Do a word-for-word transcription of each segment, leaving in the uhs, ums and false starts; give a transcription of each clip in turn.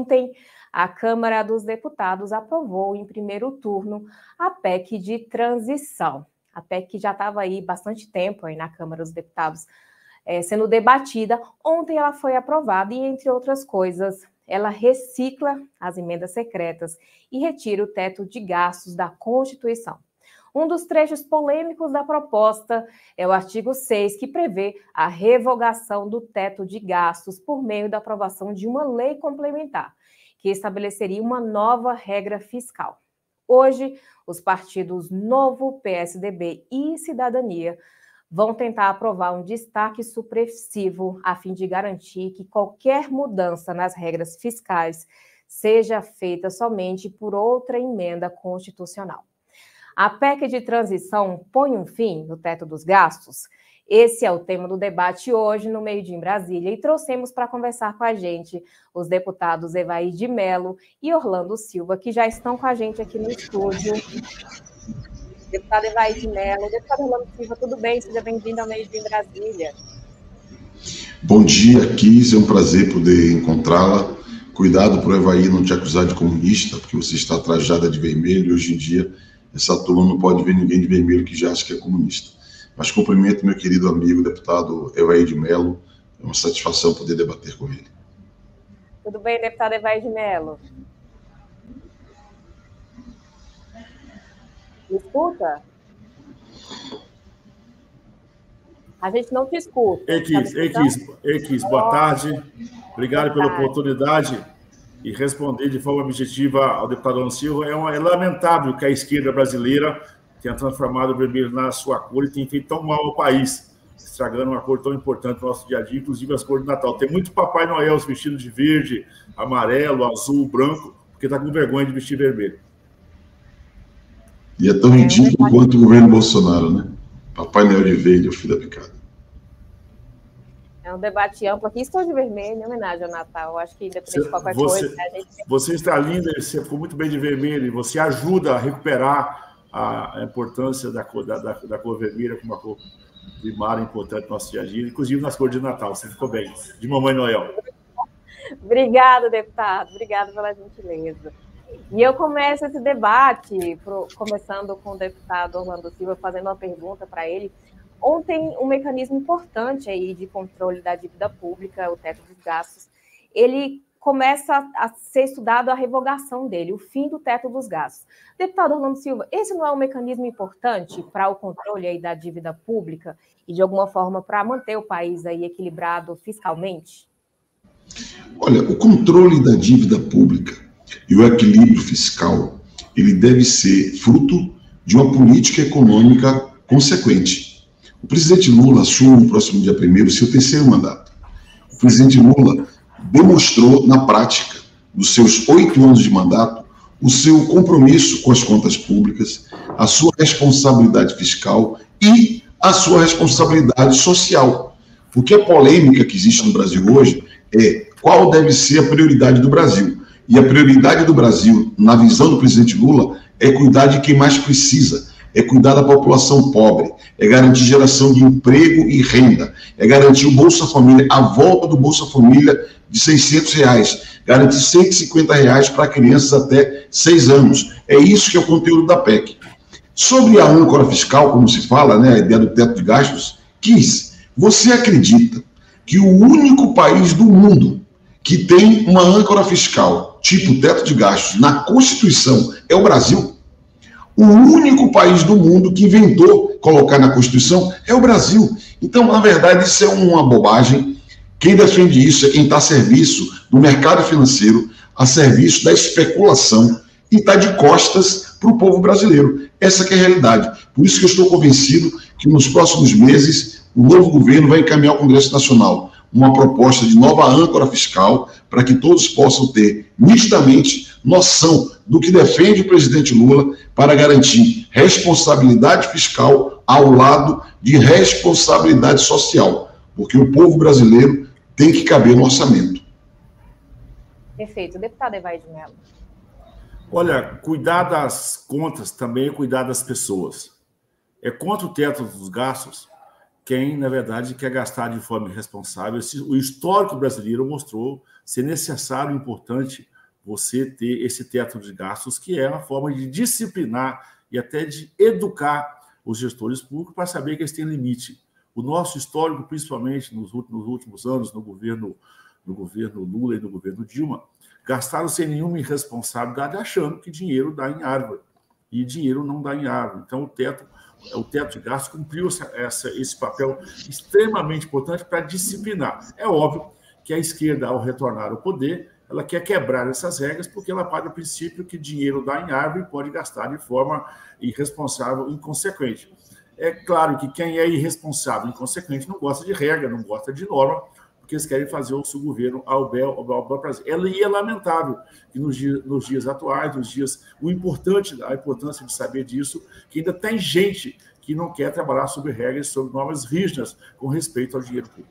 Ontem, a Câmara dos Deputados aprovou em primeiro turno a P E C de transição. A P E C que já estava aí bastante tempo aí na Câmara dos Deputados é, sendo debatida. Ontem ela foi aprovada e, entre outras coisas, ela recicla as emendas secretas e retira o teto de gastos da Constituição. Um dos trechos polêmicos da proposta é o artigo seis, que prevê a revogação do teto de gastos por meio da aprovação de uma lei complementar, que estabeleceria uma nova regra fiscal. Hoje, os partidos Novo, P S D B e Cidadania vão tentar aprovar um destaque supressivo a fim de garantir que qualquer mudança nas regras fiscais seja feita somente por outra emenda constitucional. A P E C de transição põe um fim no teto dos gastos? Esse é o tema do debate hoje no Meio Dia em Brasília e trouxemos para conversar com a gente os deputados Evaí de Mello e Orlando Silva, que já estão com a gente aqui no estúdio. Deputado Evaí de Mello, deputado Orlando Silva, tudo bem? Seja bem-vindo ao Meio Dia em Brasília. Bom dia, Kis, é um prazer poder encontrá-la. Cuidado para o Evaí não te acusar de comunista, porque você está trajada de vermelho e hoje em dia essa turma não pode ver ninguém de vermelho que já acha que é comunista. Mas cumprimento meu querido amigo, deputado Evaí de Mello. É uma satisfação poder debater com ele. Tudo bem, deputado Evaí de Mello? Me escuta? A gente não te escuta. Equis, Equis, Equis, boa tarde. Obrigado pela oportunidade e responder de forma objetiva ao deputado Orlando Silva. É, uma, é lamentável que a esquerda brasileira tenha transformado o vermelho na sua cor e tenha feito tão mal ao país, estragando uma cor tão importante no nosso dia a dia, inclusive as cores de Natal. Tem muito Papai Noel vestido de verde, amarelo, azul, branco, porque está com vergonha de vestir vermelho. E é tão ridículo quanto o governo Bolsonaro, né? Papai Noel de verde, o filho da picada. É um debate amplo aqui. Estou de vermelho, em homenagem ao Natal. Acho que, independente de qualquer você, coisa... A gente... Você está linda, você ficou muito bem de vermelho, e você ajuda a recuperar a, a importância da cor, da, da, da cor vermelha como uma cor primária importante no nosso dia a dia, inclusive nas cores de Natal. Você ficou bem. De Mamãe Noel. Obrigada, deputado. Obrigada pela gentileza. E eu começo esse debate, pro, começando com o deputado Orlando Silva, fazendo uma pergunta para ele. Ontem, um mecanismo importante aí de controle da dívida pública, o teto dos gastos, ele começa a ser estudado a revogação dele, o fim do teto dos gastos. Deputado Orlando Silva, esse não é um mecanismo importante para o controle aí da dívida pública e, de alguma forma, para manter o país aí equilibrado fiscalmente? Olha, o controle da dívida pública e o equilíbrio fiscal, ele deve ser fruto de uma política econômica consequente. O presidente Lula assume no próximo dia primeiro seu terceiro mandato. O presidente Lula demonstrou na prática, nos seus oito anos de mandato, o seu compromisso com as contas públicas, a sua responsabilidade fiscal e a sua responsabilidade social. Porque a polêmica que existe no Brasil hoje é qual deve ser a prioridade do Brasil. E a prioridade do Brasil, na visão do presidente Lula, é cuidar de quem mais precisa, é cuidar da população pobre, é garantir geração de emprego e renda, é garantir o Bolsa Família, a volta do Bolsa Família de seiscentos reais, garantir cento e cinquenta reais para crianças até seis anos. É isso que é o conteúdo da P E C. Sobre a âncora fiscal, como se fala, né, a ideia do teto de gastos, Kis, você acredita que o único país do mundo que tem uma âncora fiscal, tipo teto de gastos, na Constituição é o Brasil? O único país do mundo que inventou colocar na Constituição é o Brasil. Então, na verdade, isso é uma bobagem. Quem defende isso é quem está a serviço do mercado financeiro, a serviço da especulação e está de costas para o povo brasileiro. Essa que é a realidade. Por isso que eu estou convencido que nos próximos meses o novo governo vai encaminhar ao Congresso Nacional uma proposta de nova âncora fiscal para que todos possam ter nitidamente noção do que defende o presidente Lula para garantir responsabilidade fiscal ao lado de responsabilidade social, porque o povo brasileiro tem que caber no orçamento. Perfeito. Deputado Evaí de Mello. Olha, cuidar das contas também é cuidar das pessoas. É contra o teto dos gastos quem, na verdade, quer gastar de forma irresponsável. O histórico brasileiro mostrou ser necessário e importante você ter esse teto de gastos, que é uma forma de disciplinar e até de educar os gestores públicos para saber que eles têm limite. O nosso histórico, principalmente nos últimos anos, no governo, no governo Lula e no governo Dilma, gastaram sem nenhuma irresponsabilidade, achando que dinheiro dá em árvore. E dinheiro não dá em árvore. Então, o teto, o teto de gastos cumpriu essa, essa, esse papel extremamente importante para disciplinar. É óbvio que a esquerda, ao retornar ao poder, ela quer quebrar essas regras porque ela parte do princípio que dinheiro dá em árvore e pode gastar de forma irresponsável e inconsequente. É claro que quem é irresponsável e inconsequente não gosta de regra, não gosta de norma, porque eles querem fazer o seu governo ao bel, ao bel, ao bel prazer. E é lamentável que nos dias, nos dias atuais, nos dias, o importante, a importância de saber disso, que ainda tem gente que não quer trabalhar sobre regras, sobre normas rígidas com respeito ao dinheiro público.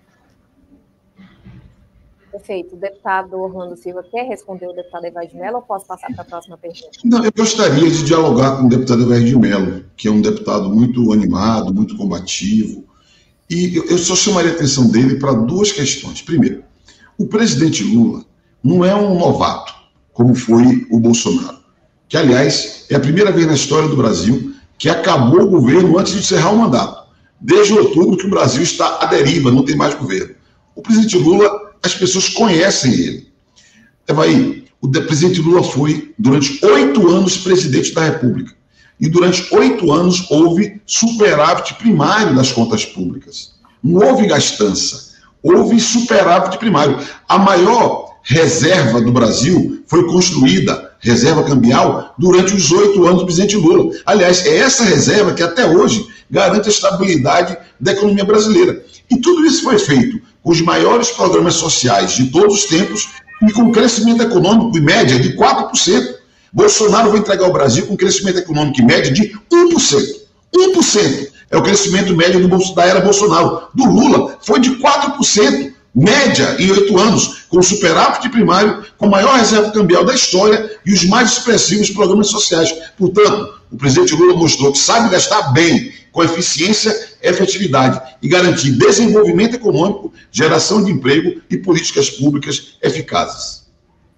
Perfeito. O deputado Orlando Silva quer responder o deputado Evair de Mello ou posso passar para a próxima pergunta? Não, eu gostaria de dialogar com o deputado Evair de Mello, que é um deputado muito animado, muito combativo, e eu só chamaria a atenção dele para duas questões. Primeiro, o presidente Lula não é um novato, como foi o Bolsonaro, que, aliás, é a primeira vez na história do Brasil que acabou o governo antes de encerrar o mandato. Desde outubro que o Brasil está à deriva, não tem mais governo. O presidente Lula, as pessoas conhecem ele. Evair, o presidente Lula foi, durante oito anos, presidente da República. E durante oito anos houve superávit primário das contas públicas. Não houve gastança, houve superávit primário. A maior reserva do Brasil foi construída, reserva cambial, durante os oito anos do presidente Lula. Aliás, é essa reserva que até hoje garante a estabilidade da economia brasileira. E tudo isso foi feito com os maiores programas sociais de todos os tempos e com crescimento econômico em média de quatro por cento. Bolsonaro vai entregar o Brasil com crescimento econômico em média de um por cento. um por cento é o crescimento médio do, da era Bolsonaro. Do Lula foi de quatro por cento, média em oito anos, com superávit primário, com a maior reserva cambial da história e os mais expressivos programas sociais. Portanto, o presidente Lula mostrou que sabe gastar bem, com eficiência e efetividade, e garantir desenvolvimento econômico, geração de emprego e políticas públicas eficazes.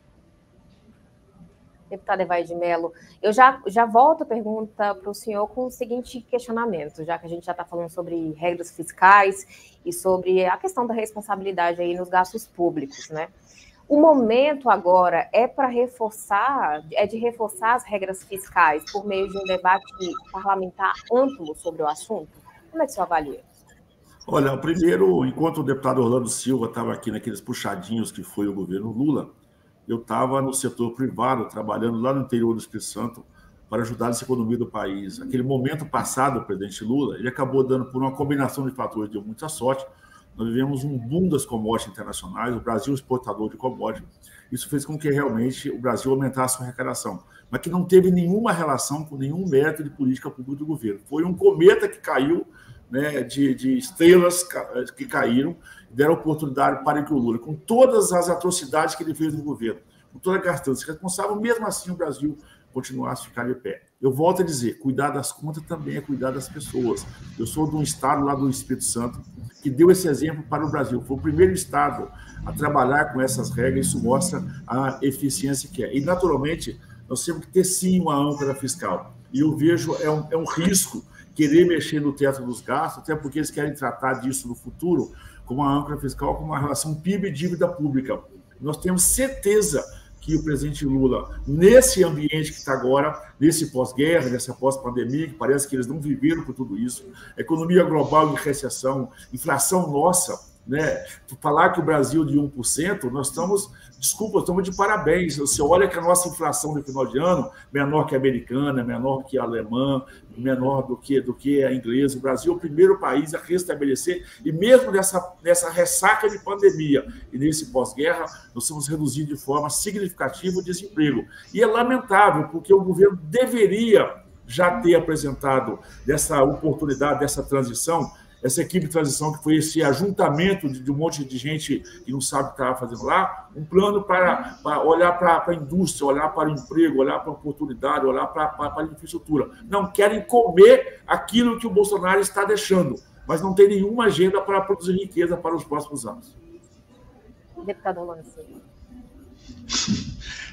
Deputado Evair de Mello, eu já, já volto a pergunta para o senhor com o seguinte questionamento, já que a gente já está falando sobre regras fiscais e sobre a questão da responsabilidade aí nos gastos públicos, né? O momento agora é para reforçar, é de reforçar as regras fiscais por meio de um debate parlamentar amplo sobre o assunto? Como é que o senhor avalia? Olha, primeiro, enquanto o deputado Orlando Silva estava aqui naqueles puxadinhos que foi o governo Lula, eu estava no setor privado, trabalhando lá no interior do Espírito Santo para ajudar nessa economia do país. Aquele momento passado, o presidente Lula, ele acabou dando, por uma combinação de fatores, deu muita sorte. Nós vivemos um boom das commodities internacionais, o Brasil exportador de commodities. Isso fez com que realmente o Brasil aumentasse a sua arrecadação, mas que não teve nenhuma relação com nenhum mérito de política pública do governo. Foi um cometa que caiu, né, de, de estrelas que caíram, deram oportunidade para que o Lula, com todas as atrocidades que ele fez no governo, com toda a gastança responsável, mesmo assim o Brasil continuasse a ficar de pé. Eu volto a dizer, cuidar das contas também é cuidar das pessoas. Eu sou de um estado lá do Espírito Santo que deu esse exemplo para o Brasil. Foi o primeiro estado a trabalhar com essas regras, isso mostra a eficiência que é. E, naturalmente, nós temos que ter, sim, uma âncora fiscal. E eu vejo, é um, é um risco querer mexer no teto dos gastos, até porque eles querem tratar disso no futuro como uma âncora fiscal, como uma relação P I B e dívida pública. Nós temos certeza que o presidente Lula, nesse ambiente que está agora, nesse pós-guerra, nessa pós-pandemia, que parece que eles não viveram por tudo isso, economia global em recessão, inflação nossa, né? Falar que o Brasil de um por cento, nós estamos, desculpa, estamos de parabéns. Você olha que a nossa inflação no final de ano, menor que a americana, menor que a alemã, menor do que, do que a inglesa. O Brasil é o primeiro país a restabelecer, e mesmo nessa, nessa ressaca de pandemia e nesse pós-guerra, nós estamos reduzindo de forma significativa o desemprego. E é lamentável, porque o governo deveria já ter apresentado dessa oportunidade, dessa transição, essa equipe de transição, que foi esse ajuntamento de, de um monte de gente que não sabe o que estava fazendo lá, um plano para, para olhar para a indústria, olhar para o emprego, olhar para a oportunidade, olhar para, para, para a infraestrutura. Não querem comer aquilo que o Bolsonaro está deixando, mas não tem nenhuma agenda para produzir riqueza para os próximos anos. Deputado Orlando Silva.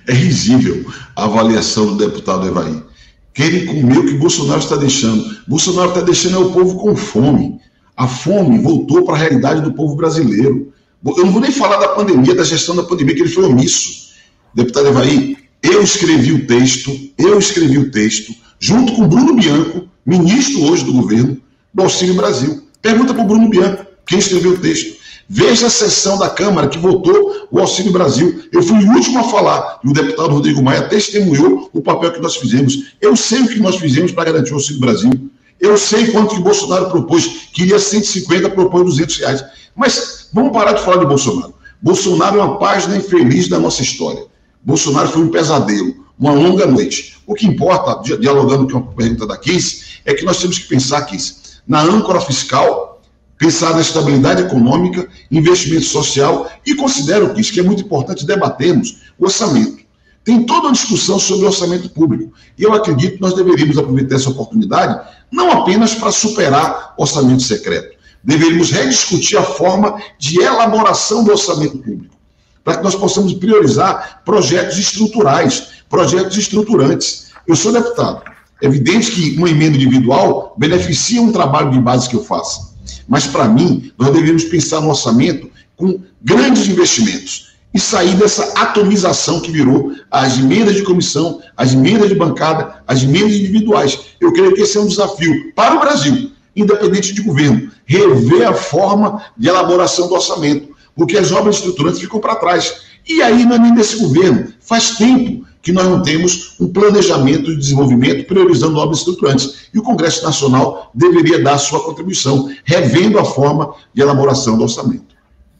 É risível a avaliação do deputado Evaí. Querem comer o que Bolsonaro está deixando. Bolsonaro está deixando o povo com fome. A fome voltou para a realidade do povo brasileiro. Eu não vou nem falar da pandemia, da gestão da pandemia, que ele foi omisso. Deputado Evaí, eu escrevi o texto, eu escrevi o texto, junto com Bruno Bianco, ministro hoje do governo, do Auxílio Brasil. Pergunta para o Bruno Bianco, quem escreveu o texto. Veja a sessão da Câmara que votou o Auxílio Brasil. Eu fui o último a falar, e o deputado Rodrigo Maia testemunhou o papel que nós fizemos. Eu sei o que nós fizemos para garantir o Auxílio Brasil. Eu sei quanto que Bolsonaro propôs, queria cento e cinquenta, propõe duzentos reais. Mas vamos parar de falar de Bolsonaro. Bolsonaro é uma página infeliz da nossa história. Bolsonaro foi um pesadelo, uma longa noite. O que importa, dialogando com a pergunta da Kiss, é que nós temos que pensar, Kiss, na âncora fiscal, pensar na estabilidade econômica, investimento social e considero, Kiss, que é muito importante debatermos o orçamento. Tem toda uma discussão sobre o orçamento público. E eu acredito que nós deveríamos aproveitar essa oportunidade não apenas para superar orçamento secreto. Deveríamos rediscutir a forma de elaboração do orçamento público, para que nós possamos priorizar projetos estruturais, projetos estruturantes. Eu sou deputado. É evidente que uma emenda individual beneficia um trabalho de base que eu faço. Mas, para mim, nós deveríamos pensar no orçamento com grandes investimentos e sair dessa atomização que virou as emendas de comissão, as emendas de bancada, as emendas individuais. Eu creio que esse é um desafio para o Brasil, independente de governo, rever a forma de elaboração do orçamento, porque as obras estruturantes ficam para trás. E aí não é nem desse governo. Faz tempo que nós não temos um planejamento de desenvolvimento priorizando obras estruturantes. E o Congresso Nacional deveria dar a sua contribuição, revendo a forma de elaboração do orçamento.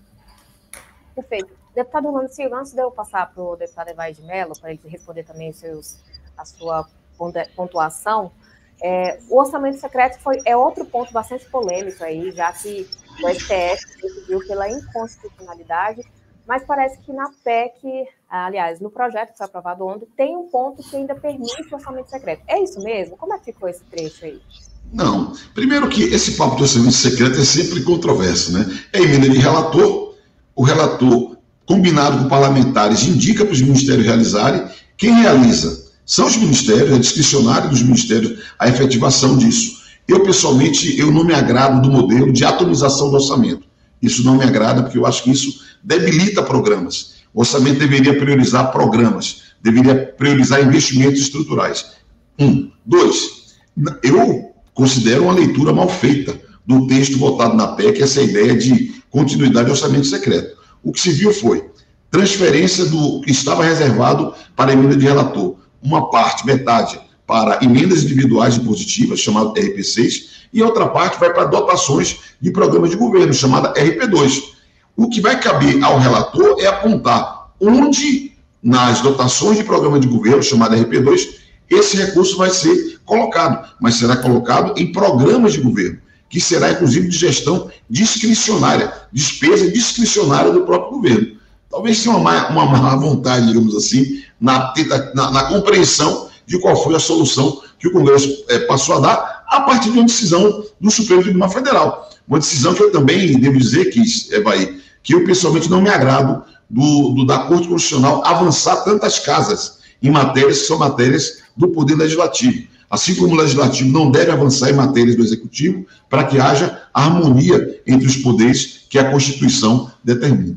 Perfeito. Deputado Orlando Silva, antes de eu passar para o deputado Evaí de Mello, para ele responder também seus, a sua pontuação, é, o orçamento secreto foi, é outro ponto bastante polêmico aí, já que o S T F decidiu pela inconstitucionalidade, mas parece que na P E C, aliás, no projeto que foi aprovado ontem, tem um ponto que ainda permite o orçamento secreto. É isso mesmo? Como é que ficou esse trecho aí? Não. Primeiro que esse papo do orçamento secreto é sempre controverso, né? É emenda de relator, o relator, combinado com parlamentares, indica para os ministérios realizarem. Quem realiza são os ministérios, é discricionário dos ministérios a efetivação disso. Eu, pessoalmente, eu não me agrado do modelo de atomização do orçamento. Isso não me agrada, porque eu acho que isso debilita programas. O orçamento deveria priorizar programas, deveria priorizar investimentos estruturais. Um. Dois, eu considero uma leitura mal feita do texto votado na P E C, essa ideia de continuidade de orçamento secreto. O que se viu foi transferência do que estava reservado para a emenda de relator. Uma parte, metade, para emendas individuais impositivas, chamado R P seis, e a outra parte vai para dotações de programas de governo, chamada R P dois. O que vai caber ao relator é apontar onde, nas dotações de programa de governo, chamada R P dois, esse recurso vai ser colocado, mas será colocado em programas de governo, que será, inclusive, de gestão discricionária, despesa discricionária do próprio governo. Talvez tenha uma má, uma má vontade, digamos assim, na, na, na compreensão de qual foi a solução que o Congresso é, passou a dar a partir de uma decisão do Supremo Tribunal Federal. Uma decisão que eu também devo dizer, que, Evaí, que eu pessoalmente não me agrado do, do, da Corte Constitucional avançar tantas casas em matérias que são matérias do Poder Legislativo. Assim como o Legislativo não deve avançar em matérias do Executivo, para que haja harmonia entre os poderes que a Constituição determina.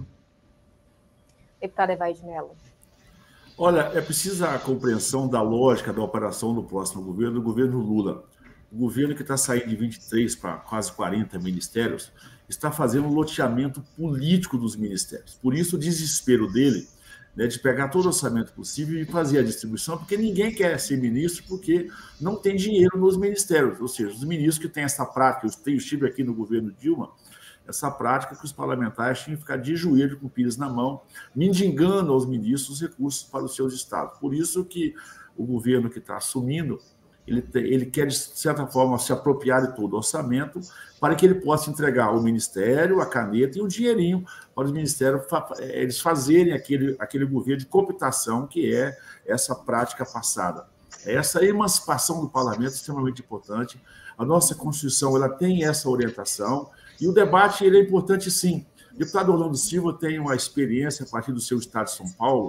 Deputado Evaí de Mello. Olha, é precisa a compreensão da lógica da operação do próximo governo, do governo Lula. O governo que está saindo de vinte e três para quase quarenta ministérios está fazendo um loteamento político dos ministérios. Por isso o desespero dele, né, de pegar todo o orçamento possível e fazer a distribuição, porque ninguém quer ser ministro porque não tem dinheiro nos ministérios. Ou seja, os ministros que têm essa prática, eu estive aqui no governo Dilma, essa prática que os parlamentares tinham que ficar de joelho com o pires na mão, mendigando aos ministros recursos para os seus estados. Por isso que o governo que está assumindo, ele, te, ele quer, de certa forma, se apropriar de todo o orçamento para que ele possa entregar o ministério, a caneta e o dinheirinho para os ministérios eles fazerem aquele, aquele governo de cooptação que é essa prática passada. Essa emancipação do parlamento é extremamente importante. A nossa Constituição ela tem essa orientação e o debate ele é importante, sim. O deputado Orlando Silva tem uma experiência a partir do seu estado de São Paulo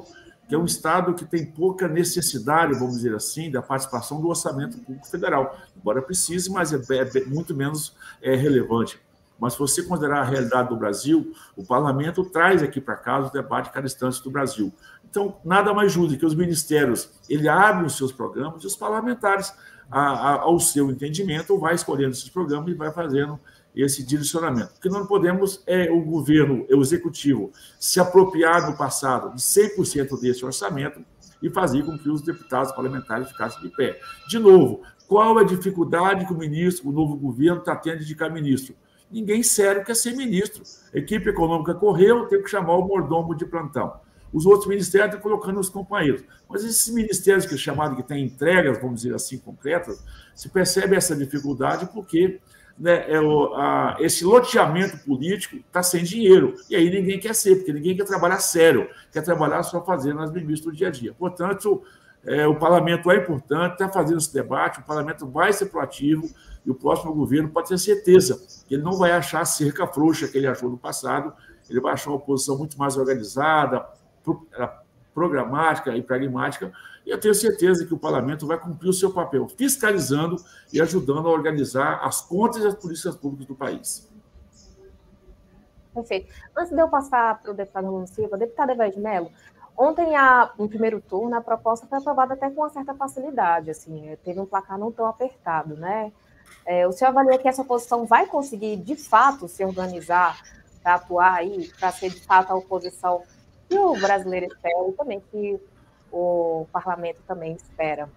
que é um Estado que tem pouca necessidade, vamos dizer assim, da participação do orçamento público federal. Embora precise, mas é, é muito menos é, relevante. Mas se você considerar a realidade do Brasil, o parlamento traz aqui para casa o debate cada instante do Brasil. Então, nada mais justo que os ministérios ele abrem os seus programas e os parlamentares, a, a, ao seu entendimento, vai escolhendo esses programas e vai fazendo esse direcionamento. O que não podemos é o governo, o executivo, se apropriar no passado de cem por cento desse orçamento e fazer com que os deputados parlamentares ficassem de pé. De novo, qual é a dificuldade que o ministro, o novo governo está tendo de indicar ministro? Ninguém sério quer ser ministro. A equipe econômica correu, tem que chamar o mordomo de plantão. Os outros ministérios estão colocando os companheiros. Mas esses ministérios que é chamado que têm entregas, vamos dizer assim, concretas, se percebe essa dificuldade porque né, é o, a, esse loteamento político está sem dinheiro. E aí ninguém quer ser, porque ninguém quer trabalhar sério, quer trabalhar só fazendo as ministras do dia a dia. Portanto, é, o parlamento é importante, está fazendo esse debate, o parlamento vai ser proativo e o próximo governo pode ter certeza que ele não vai achar a cerca frouxa que ele achou no passado, ele vai achar uma oposição muito mais organizada, programática e pragmática, e eu tenho certeza que o parlamento vai cumprir o seu papel, fiscalizando e ajudando a organizar as contas e as políticas públicas do país. Perfeito. Antes de eu passar para o deputado Rolando Silva, deputado Evair de Mello, ontem, a, no primeiro turno, a proposta foi aprovada até com uma certa facilidade, assim, teve um placar não tão apertado, né? É, o senhor avalia que essa oposição vai conseguir, de fato, se organizar para atuar aí, para ser, de fato, a oposição que o brasileiro espera e também que o parlamento também espera?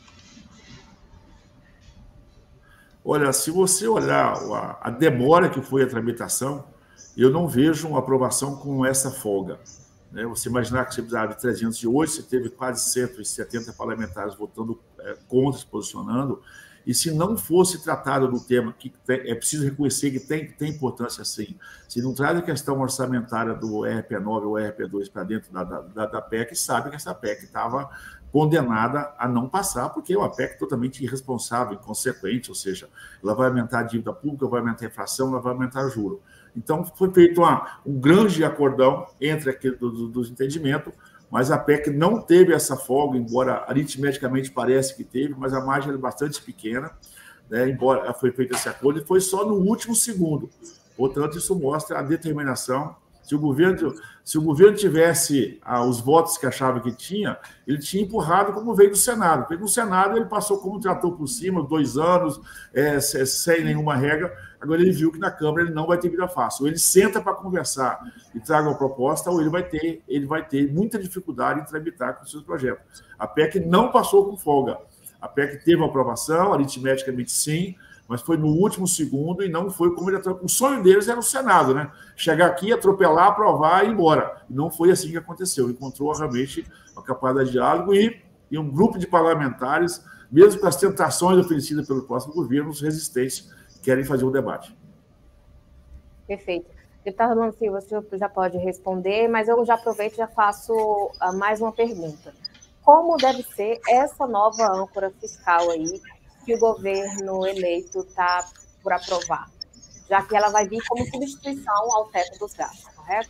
Olha, se você olhar a demora que foi a tramitação, eu não vejo uma aprovação com essa folga. Você imaginar que você precisava de trezentos e oito, você teve quase cento e setenta parlamentares votando contra, se posicionando, e se não fosse tratado do tema, que é preciso reconhecer que tem, tem importância sim, se não traz a questão orçamentária do R P nove ou R P dois para dentro da, da, da P E C, sabe que essa P E C estava condenada a não passar, porque é uma P E C totalmente irresponsável, inconsequente, ou seja, ela vai aumentar a dívida pública, vai aumentar a inflação, ela vai aumentar o juro. Então, foi feito uma, um grande acordão entre aquele do, do, dos entendimentos, mas a P E C não teve essa folga, embora aritmeticamente parece que teve, mas a margem é bastante pequena, né, embora foi feito esse acordo, e foi só no último segundo. Portanto, isso mostra a determinação. Se o governo, se o governo tivesse ah, os votos que achava que tinha, ele tinha empurrado como veio do Senado. Porque no Senado ele passou como tratou por cima, dois anos, é, sem nenhuma regra. Agora ele viu que na Câmara ele não vai ter vida fácil. Ou ele senta para conversar e traga uma proposta, ou ele vai ter, ele vai ter muita dificuldade em tramitar com os seus projetos. A P E C não passou com folga. A P E C teve uma aprovação, aritmeticamente sim, mas foi no último segundo e não foi como ele atropelou. O sonho deles era o Senado, né? Chegar aqui, atropelar, aprovar e ir embora. Não foi assim que aconteceu. Encontrou realmente uma capacidade de diálogo e, e um grupo de parlamentares, mesmo com as tentações oferecidas pelo próximo governo, os resistentes querem fazer o debate. Perfeito. Deputado Rolando Silva, o senhor já pode responder, mas eu já aproveito e já faço mais uma pergunta. Como deve ser essa nova âncora fiscal aí que o governo eleito está por aprovar, já que ela vai vir como substituição ao teto dos gastos, correto?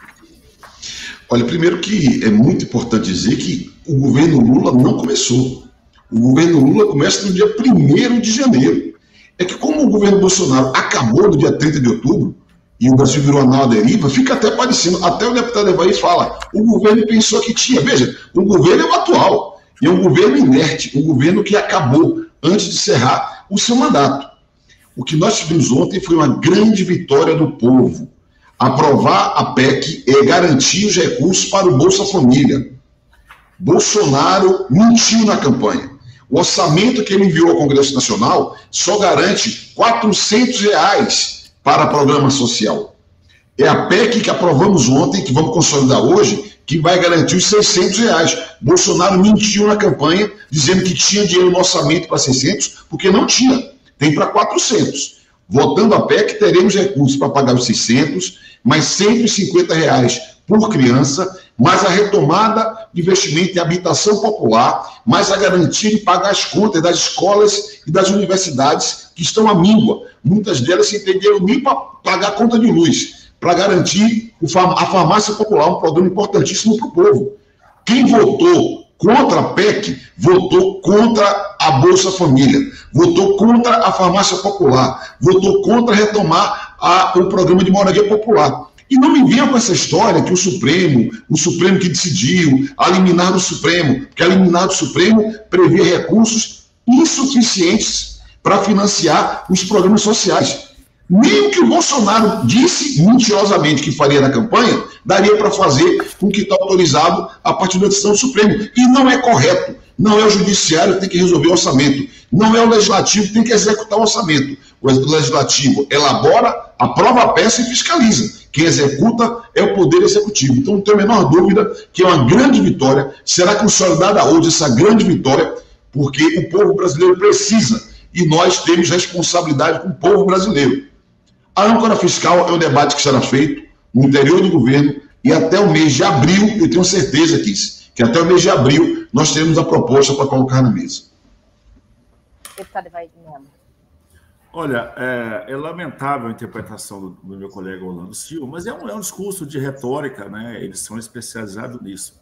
Olha, primeiro que é muito importante dizer que o governo Lula não começou. O governo Lula começa no dia primeiro de janeiro. É que como o governo Bolsonaro acabou no dia trinta de outubro, e o Brasil virou anal à deriva, fica até parecendo, até o deputado Evair fala, o governo pensou que tinha. Veja, o governo é o atual, e é um governo inerte, um governo que acabou antes de encerrar o seu mandato. O O que nós tivemos ontem foi uma grande vitória do povo. Aprovar a P E C é garantir os recursos para o Bolsa Família. Bolsonaro mentiu na campanha. O orçamento que ele enviou ao Congresso Nacional só garante quatrocentos reais para programa social. É a P E C que aprovamos ontem, que vamos consolidar hoje, que vai garantir os seiscentos reais. Bolsonaro mentiu na campanha, dizendo que tinha dinheiro no orçamento para seiscentos, porque não tinha. Tem para quatrocentos. Votando a P E C, teremos recursos para pagar os seiscentos, mais cento e cinquenta reais por criança, mais a retomada de investimento em habitação popular, mais a garantia de pagar as contas das escolas e das universidades que estão à míngua. Muitas delas sem ter dinheiro nem para pagar a conta de luz, para garantir a farmácia popular, um programa importantíssimo para o povo. Quem votou contra a P E C, votou contra a Bolsa Família, votou contra a farmácia popular, votou contra retomar a, o programa de moradia popular. E não me venham com essa história que o Supremo, o Supremo que decidiu, a liminar do Supremo, que a liminar do Supremo prevê recursos insuficientes para financiar os programas sociais. Nem o que o Bolsonaro disse mentirosamente que faria na campanha, daria para fazer com o que está autorizado a partir da decisão do Supremo. E não é correto. Não é o judiciário que tem que resolver o orçamento. Não é o legislativo que tem que executar o orçamento. O legislativo elabora, aprova a peça e fiscaliza. Quem executa é o Poder Executivo. Então, não tenho a menor dúvida que é uma grande vitória. Será consolidada hoje essa grande vitória? Porque o povo brasileiro precisa. E nós temos responsabilidade com o povo brasileiro. A âncora fiscal é um debate que será feito no interior do governo e até o mês de abril, eu tenho certeza, Kiss, que até o mês de abril nós teremos a proposta para colocar na mesa. Deputado Evair de Mello. Olha, é, é lamentável a interpretação do, do meu colega Orlando Silva, mas é um, é um discurso de retórica, né? Eles são especializados nisso.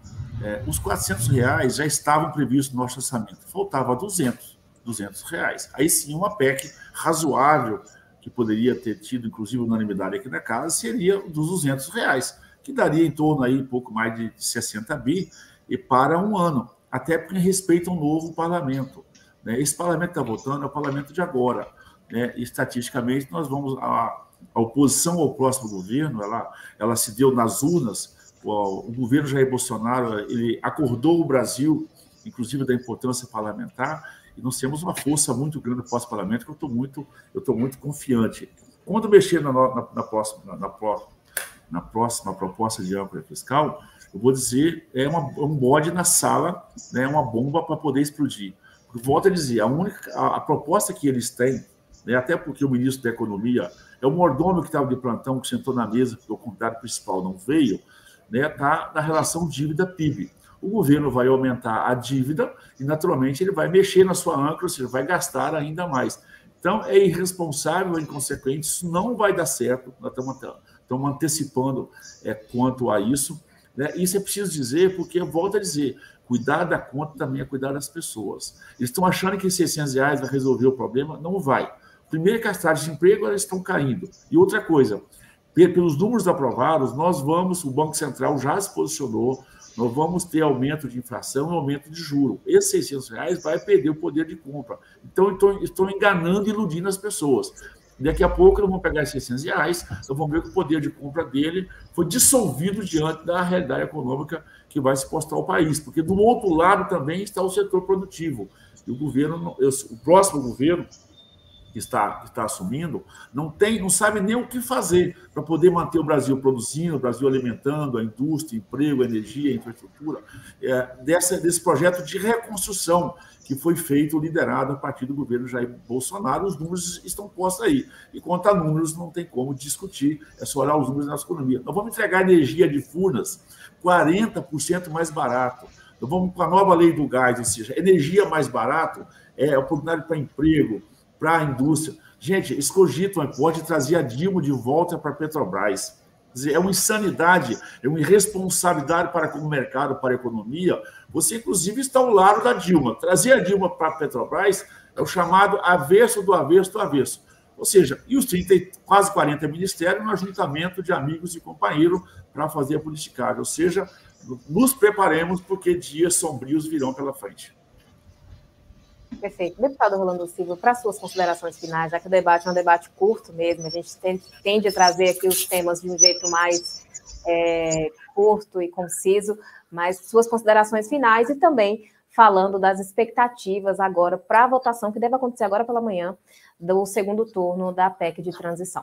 É, os quatrocentos reais já estavam previstos no nosso orçamento, faltava duzentos, duzentos reais. Aí sim, uma P E C razoável, que poderia ter tido, inclusive, unanimidade aqui na casa, seria dos duzentos reais, que daria em torno aí pouco mais de sessenta bi, e para um ano, até porque respeita um novo parlamento. Né? Esse parlamento está votando é o parlamento de agora. Né? E, estatisticamente, nós vamos... A, a oposição ao próximo governo, ela, ela se deu nas urnas, o, o governo Jair Bolsonaro, ele acordou o Brasil, inclusive da importância parlamentar, e nós temos uma força muito grande no pós-parlamento, que eu estou muito, eu estou muito confiante. Quando mexer na, na, na, próxima, na, na próxima proposta de âncora fiscal, eu vou dizer, é uma, um bode na sala, né, uma bomba para poder explodir. Porque, volto a dizer, a, única, a, a proposta que eles têm, né, até porque o ministro da Economia é o mordomo que estava de plantão, que sentou na mesa, porque o convidado principal não veio, né, está na relação dívida-P I B. O governo vai aumentar a dívida e, naturalmente, ele vai mexer na sua âncora, ou seja, vai gastar ainda mais. Então, é irresponsável, é inconsequente, isso não vai dar certo, nós estamos, estamos antecipando é, quanto a isso. Né? Isso é preciso dizer, porque, volto a dizer, cuidar da conta também é cuidar das pessoas. Eles estão achando que seiscentos reais vai resolver o problema, não vai. Primeiro, que as taxas de emprego elas estão caindo. E outra coisa, pelos números aprovados, nós vamos, o Banco Central já se posicionou, nós vamos ter aumento de inflação e aumento de juros. Esses seiscentos reais vai perder o poder de compra. Então, estão, estão enganando e iludindo as pessoas. Daqui a pouco, nós vamos pegar esses seiscentos reais, nós vamos ver que o poder de compra dele foi dissolvido diante da realidade econômica que vai se postar ao país. Porque, do outro lado, também está o setor produtivo. E o governo, o próximo governo, que está, que está assumindo, não, tem, não sabe nem o que fazer para poder manter o Brasil produzindo, o Brasil alimentando, a indústria, emprego, energia, infraestrutura, é, dessa, desse projeto de reconstrução que foi feito, liderado a partir do governo Jair Bolsonaro. Os números estão postos aí. E quanto a números, não tem como discutir, é só olhar os números da nossa economia. Nós vamos entregar energia de Furnas quarenta por cento mais barato. Nós vamos com a nova lei do gás, ou seja, energia mais barato é oportunidade para emprego, para a indústria. Gente, eles cogitam, pode trazer a Dilma de volta para a Petrobras. Quer dizer, é uma insanidade, é uma irresponsabilidade para o mercado, para a economia. Você, inclusive, está ao lado da Dilma. Trazer a Dilma para a Petrobras é o chamado avesso do avesso do avesso. Ou seja, e os trinta, quase quarenta ministérios no ajuntamento de amigos e companheiros para fazer a politicagem. Ou seja, nos preparemos porque dias sombrios virão pela frente. Perfeito. Deputado Rolando Silva, para suas considerações finais, já que o debate é um debate curto mesmo, a gente tende, tende a trazer aqui os temas de um jeito mais é, curto e conciso, mas suas considerações finais e também falando das expectativas agora para a votação, que deve acontecer agora pela manhã, do segundo turno da P E C de transição.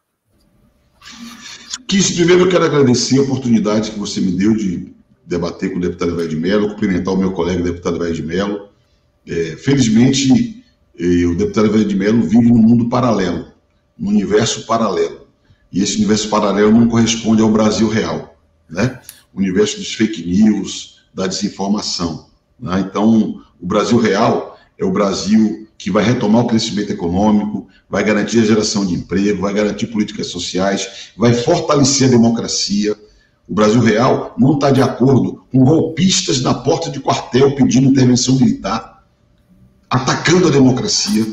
Kiss, primeiro eu quero agradecer a oportunidade que você me deu de debater com o deputado Evair de Mello, cumprimentar o meu colega, o deputado Evair de Mello. É, felizmente, eh, o deputado Evair de Mello vive num mundo paralelo, num universo paralelo. E esse universo paralelo não corresponde ao Brasil real, né? O universo dos fake news, da desinformação. Né? Então, o Brasil real é o Brasil que vai retomar o crescimento econômico, vai garantir a geração de emprego, vai garantir políticas sociais, vai fortalecer a democracia. O Brasil real não está de acordo com golpistas na porta de quartel pedindo intervenção militar, atacando a democracia.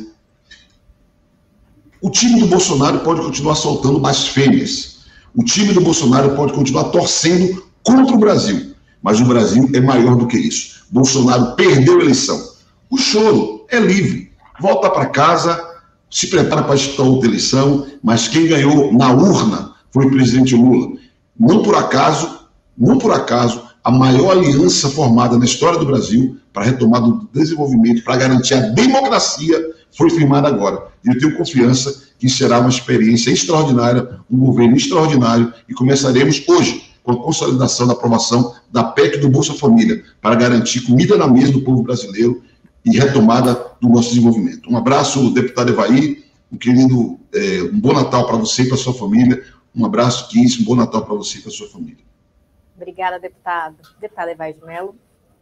O time do Bolsonaro pode continuar soltando blasfêmias. O time do Bolsonaro pode continuar torcendo contra o Brasil. Mas o Brasil é maior do que isso. Bolsonaro perdeu a eleição. O choro é livre. Volta para casa, se prepara para disputar outra eleição, mas quem ganhou na urna foi o presidente Lula. Não por acaso, não por acaso, a maior aliança formada na história do Brasil para a retomada do desenvolvimento, para garantir a democracia, foi firmada agora. E eu tenho confiança que será uma experiência extraordinária, um governo extraordinário, e começaremos hoje com a consolidação da aprovação da P E C do Bolsa Família, para garantir comida na mesa do povo brasileiro e retomada do nosso desenvolvimento. Um abraço, deputado Evaí, um querido, é, um bom Natal para você e para a sua família. Um abraço, Kiss, um bom Natal para você e para a sua família. Obrigada, deputado. Deputado Evaí de Mello.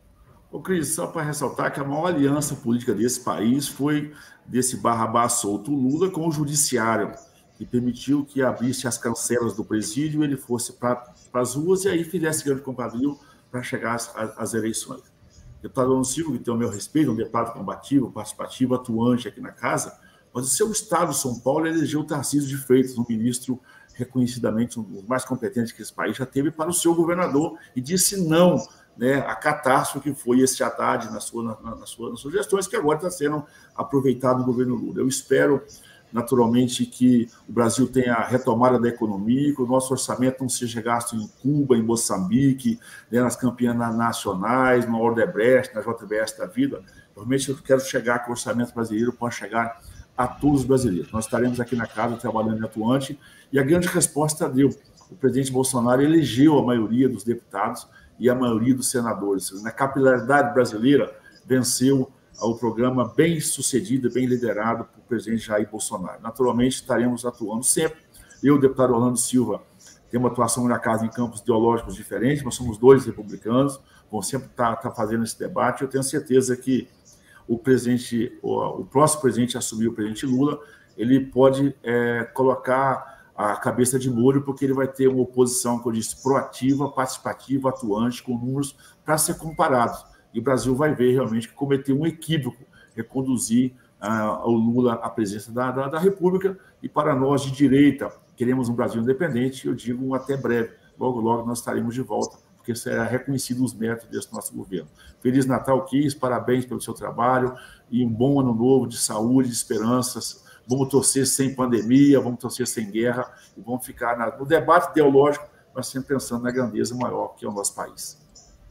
Ô, Cris, só para ressaltar que a maior aliança política desse país foi desse barrabá solto Lula com o judiciário, que permitiu que abrisse as cancelas do presídio, ele fosse para as ruas e aí fizesse grande quadril para chegar às, às eleições. O deputado Orlando Silva, que tem o meu respeito, um deputado combativo, participativo, atuante aqui na casa, mas o seu estado, São Paulo, elegeu o Tarcísio de Freitas, um ministro reconhecidamente um dos mais competentes que esse país já teve, para o seu governador, e disse não, né, a catástrofe que foi esse Haddad na sua, na, na sua, nas suas gestões, que agora está sendo aproveitado no governo Lula. Eu espero, naturalmente, que o Brasil tenha a retomada da economia, que o nosso orçamento não seja gasto em Cuba, em Moçambique, né, nas campeãs nacionais, na Odebrecht, na J B S da vida. Realmente eu quero chegar que o orçamento brasileiro possa chegar a todos os brasileiros. Nós estaremos aqui na casa trabalhando em atuante, e a grande resposta deu. O presidente Bolsonaro elegeu a maioria dos deputados e a maioria dos senadores. Na capilaridade brasileira, venceu o programa bem sucedido, bem liderado pelo presidente Jair Bolsonaro. Naturalmente, estaremos atuando sempre. Eu, o deputado Orlando Silva, tenho uma atuação na casa em campos ideológicos diferentes, nós somos dois republicanos, vamos sempre estar, estar fazendo esse debate. Eu tenho certeza que o presidente, o, o próximo presidente a assumir, o presidente Lula, ele pode é, colocar a cabeça de molho, porque ele vai ter uma oposição, como eu disse, proativa, participativa, atuante, com números para ser comparados. E o Brasil vai ver realmente que cometeu um equívoco, reconduzir uh, o Lula à presidência da, da, da República, e para nós de direita, queremos um Brasil independente, eu digo até breve, logo, logo nós estaremos de volta, porque será reconhecido os méritos desse nosso governo. Feliz Natal, Kiss, parabéns pelo seu trabalho, e um bom ano novo de saúde, de esperanças. Vamos torcer sem pandemia, vamos torcer sem guerra, e vamos ficar na, no debate ideológico, mas sempre pensando na grandeza maior que é o nosso país.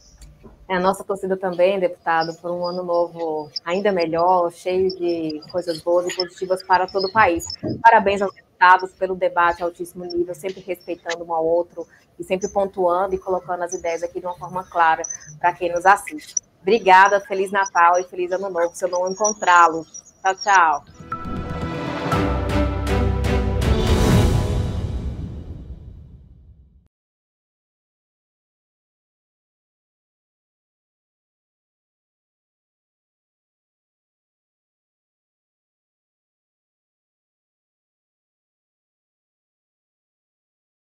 É a nossa torcida também, deputado, por um ano novo ainda melhor, cheio de coisas boas e positivas para todo o país. Parabéns aos deputados pelo debate altíssimo nível, sempre respeitando um ao outro e sempre pontuando e colocando as ideias aqui de uma forma clara para quem nos assiste. Obrigada, Feliz Natal e Feliz Ano Novo, se eu não encontrá-lo. Tchau, tchau.